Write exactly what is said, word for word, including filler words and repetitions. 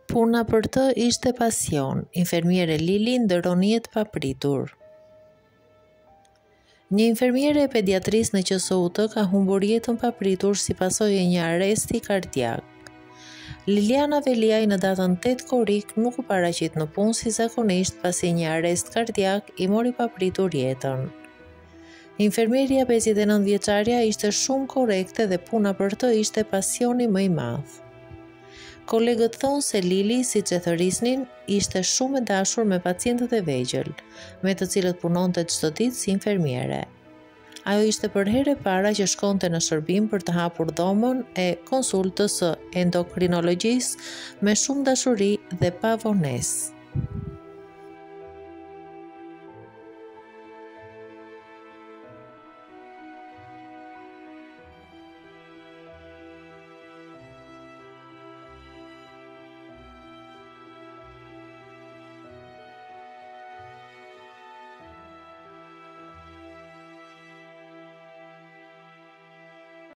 Puna për të ishte pasion, infermiere Lili ndërron jetë papritur. Një infermiere e pediatrisë në Q S U T ka humbur jetën papritur si pasojë e një arresti kardiak. Liliana Veliaj në datën tetë korrik nuk u paraqit në punë si zakonisht pasi një arrest kardiak i mori papritur jetën. Infermieria pesëdhjetë e nëntë vjeçaria ishte shumë korrekte dhe puna për të ishte pasioni më i madh. Kolegët thonë se Lili, siç e thërisnin, ishte shumë e dashur me pacientët e vegjël, me të cilët punonte çdo ditë si infermiere. Ajo ishte për herë e para që shkonte në shërbim për të hapur dhomën e konsultës së endokrinologjisë me shumë dashuri dhe pa vonesë.